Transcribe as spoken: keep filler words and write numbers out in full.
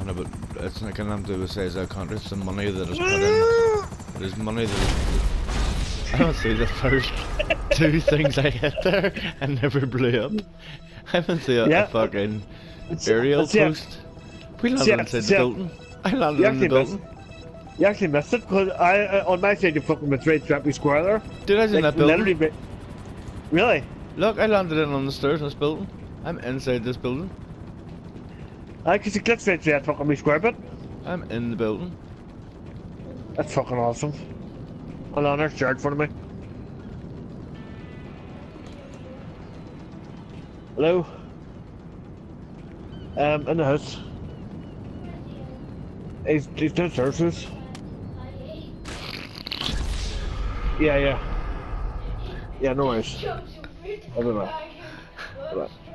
No, but it's not gonna do with size of country. It's the money that is put in. There's money that is. I don't see the first two things I hit there and never blew up. I haven't seen a, Yeah. a fucking It's- aerial it's- yeah. post. We landed Yeah, inside the yeah. building. I landed You in the actually missed, building. you actually missed it because I uh, on my side you fucking went straight to that square there. Dude, I was in Like, that building. literally, be- really? Look, I landed in on the stairs in this building. I'm inside this building. I could you click straight to that fucking wee square bit. I'm in the building. That's fucking awesome. Hold on, there's Jared in front of me. Hello? Um, in the house. He's, he's downstairs. House. Yeah, yeah. Yeah, no worries. I don't know. Hold on.